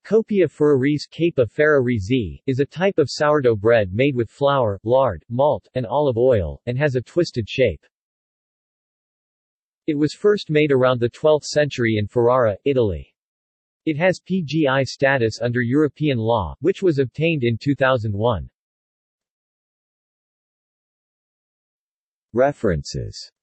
Coppia Ferrarese is a type of sourdough bread made with flour, lard, malt, and olive oil, and has a twisted shape. It was first made around the 12th century in Ferrara, Italy. It has PGI status under European law, which was obtained in 2001. References